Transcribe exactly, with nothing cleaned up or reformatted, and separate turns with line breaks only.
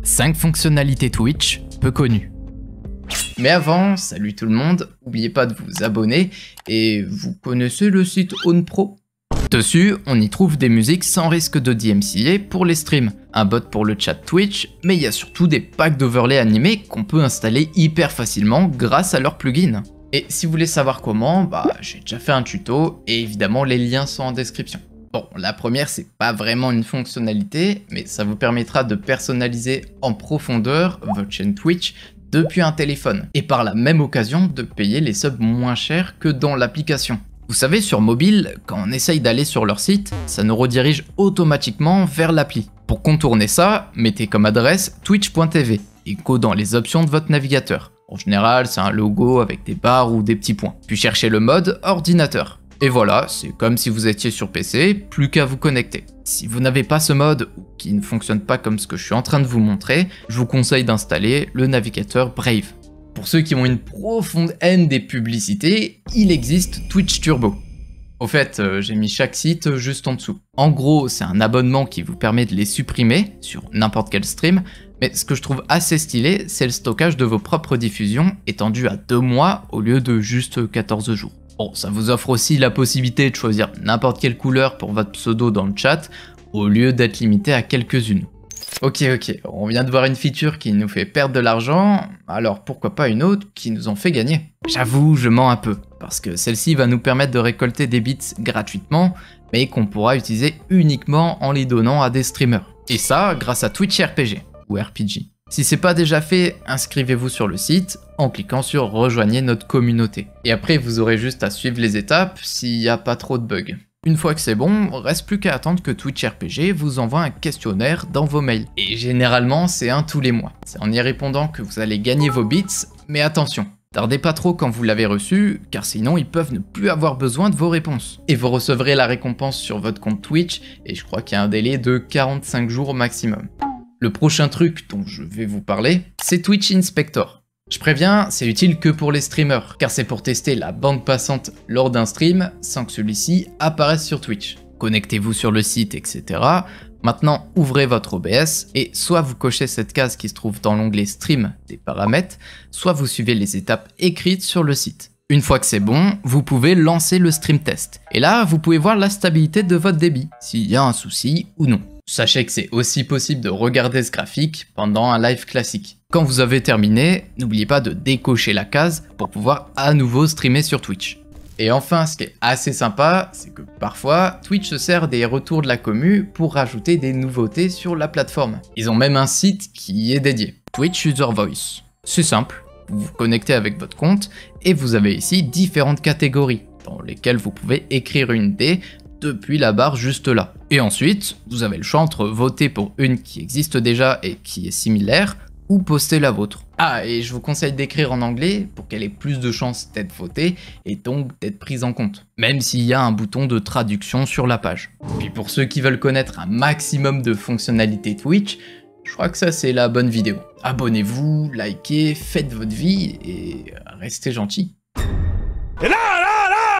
cinq fonctionnalités Twitch peu connues. Mais avant, salut tout le monde, n'oubliez pas de vous abonner et vous connaissez le site OwnPro? Dessus, on y trouve des musiques sans risque de D M C A pour les streams, un bot pour le chat Twitch, mais il y a surtout des packs d'overlay animés qu'on peut installer hyper facilement grâce à leur plugin. Et si vous voulez savoir comment, bah j'ai déjà fait un tuto et évidemment les liens sont en description. Bon, la première c'est pas vraiment une fonctionnalité, mais ça vous permettra de personnaliser en profondeur votre chaîne Twitch depuis un téléphone, et par la même occasion de payer les subs moins chers que dans l'application. Vous savez, sur mobile, quand on essaye d'aller sur leur site, ça nous redirige automatiquement vers l'appli. Pour contourner ça, mettez comme adresse twitch point t v et go dans les options de votre navigateur. En général, c'est un logo avec des barres ou des petits points. Puis cherchez le mode ordinateur. Et voilà, c'est comme si vous étiez sur P C, plus qu'à vous connecter. Si vous n'avez pas ce mode ou qui ne fonctionne pas comme ce que je suis en train de vous montrer, je vous conseille d'installer le navigateur Brave. Pour ceux qui ont une profonde haine des publicités, il existe Twitch Turbo. Au fait, euh, j'ai mis chaque site juste en dessous. En gros, c'est un abonnement qui vous permet de les supprimer sur n'importe quel stream, mais ce que je trouve assez stylé, c'est le stockage de vos propres diffusions étendu à deux mois au lieu de juste quatorze jours. Bon, ça vous offre aussi la possibilité de choisir n'importe quelle couleur pour votre pseudo dans le chat, au lieu d'être limité à quelques-unes. Ok, ok, on vient de voir une feature qui nous fait perdre de l'argent, alors pourquoi pas une autre qui nous en fait gagner? J'avoue, je mens un peu, parce que celle-ci va nous permettre de récolter des bits gratuitement, mais qu'on pourra utiliser uniquement en les donnant à des streamers. Et ça, grâce à Twitch R P G, ou R P G. Si c'est pas déjà fait, inscrivez-vous sur le site en cliquant sur « Rejoignez notre communauté ». Et après, vous aurez juste à suivre les étapes s'il n'y a pas trop de bugs. Une fois que c'est bon, reste plus qu'à attendre que Twitch R P G vous envoie un questionnaire dans vos mails. Et généralement, c'est un tous les mois. C'est en y répondant que vous allez gagner vos bits, mais attention, tardez pas trop quand vous l'avez reçu, car sinon ils peuvent ne plus avoir besoin de vos réponses. Et vous recevrez la récompense sur votre compte Twitch, et je crois qu'il y a un délai de quarante-cinq jours au maximum. Le prochain truc dont je vais vous parler, c'est Twitch Inspector. Je préviens, c'est utile que pour les streamers, car c'est pour tester la bande passante lors d'un stream sans que celui-ci apparaisse sur Twitch. Connectez-vous sur le site, et cetera. Maintenant, ouvrez votre O B S et soit vous cochez cette case qui se trouve dans l'onglet Stream des paramètres, soit vous suivez les étapes écrites sur le site. Une fois que c'est bon, vous pouvez lancer le stream test. Et là, vous pouvez voir la stabilité de votre débit, s'il y a un souci ou non. Sachez que c'est aussi possible de regarder ce graphique pendant un live classique. Quand vous avez terminé, n'oubliez pas de décocher la case pour pouvoir à nouveau streamer sur Twitch. Et enfin, ce qui est assez sympa, c'est que parfois, Twitch se sert des retours de la commu pour rajouter des nouveautés sur la plateforme. Ils ont même un site qui y est dédié, Twitch User Voice. C'est simple, vous vous connectez avec votre compte et vous avez ici différentes catégories dans lesquelles vous pouvez écrire une idée depuis la barre juste là. Et ensuite, vous avez le choix entre voter pour une qui existe déjà et qui est similaire, ou poster la vôtre. Ah, et je vous conseille d'écrire en anglais pour qu'elle ait plus de chances d'être votée et donc d'être prise en compte, même s'il y a un bouton de traduction sur la page. Puis pour ceux qui veulent connaître un maximum de fonctionnalités Twitch, je crois que ça c'est la bonne vidéo. Abonnez-vous, likez, faites votre vie et restez gentils. Et là